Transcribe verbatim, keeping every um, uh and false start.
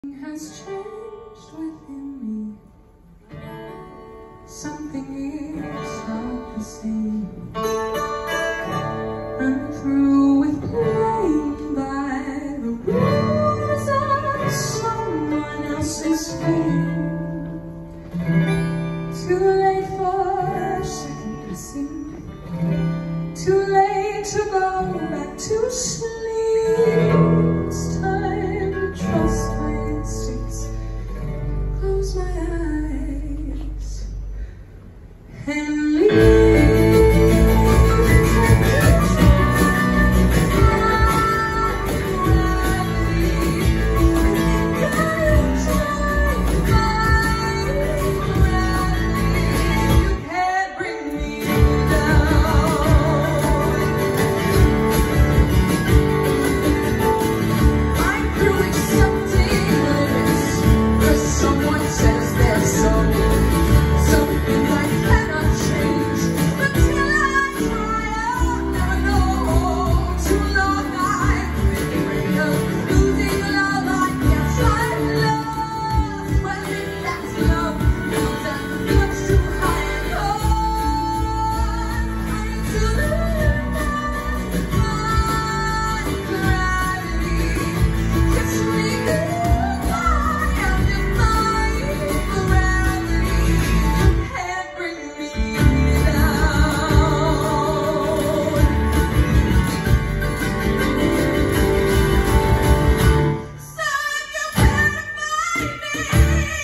has changed within me. Something is not the same. I'm through with playing by the rules of someone else's game. Too late for second guessing. Too late to go back to sleep. It's time to trust my instincts. Close my eyes and leave. Hey!